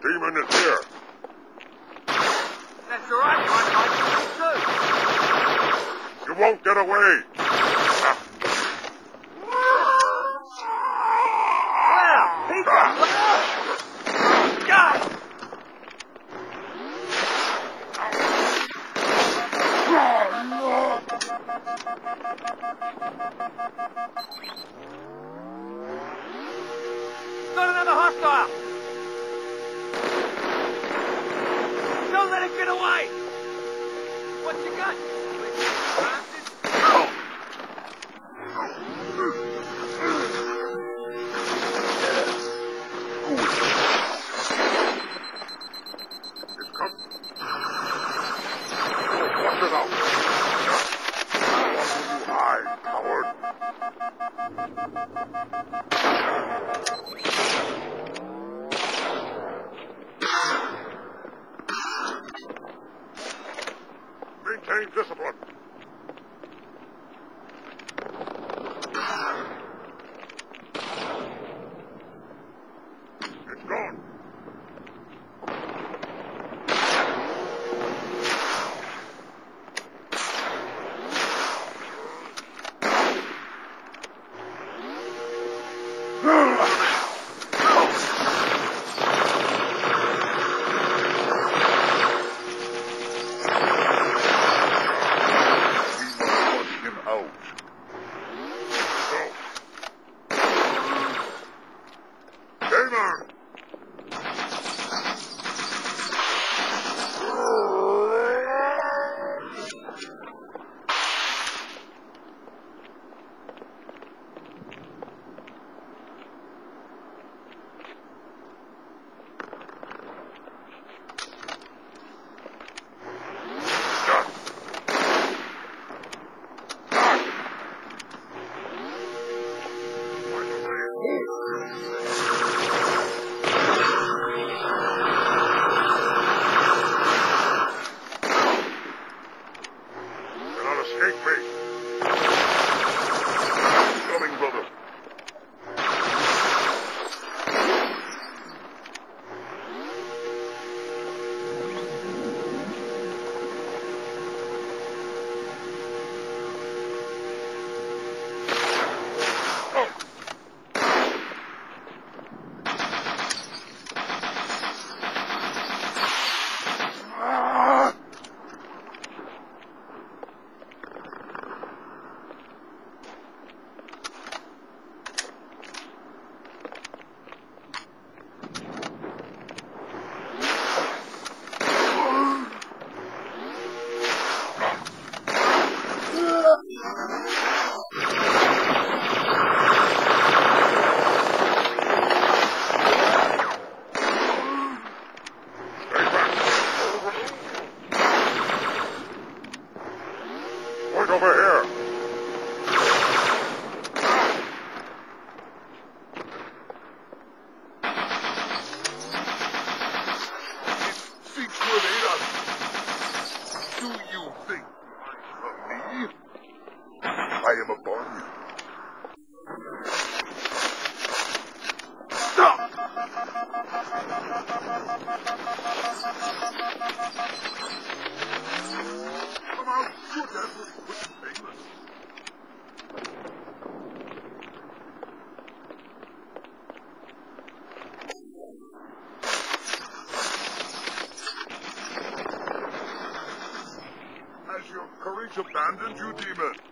Demon is here. That's all right, I You won't get away. Wow, Peter! God! Not another hostile! Don't let it get away! What you got? It's come. Watch it out. You hide, coward. Maintain discipline. It's gone. Demon! Cannot escape me. Coming, brother. Point over here. Do you think of me? I am upon you. Stop! Come out, shoot that wicked thing. Has your courage abandoned you, demon?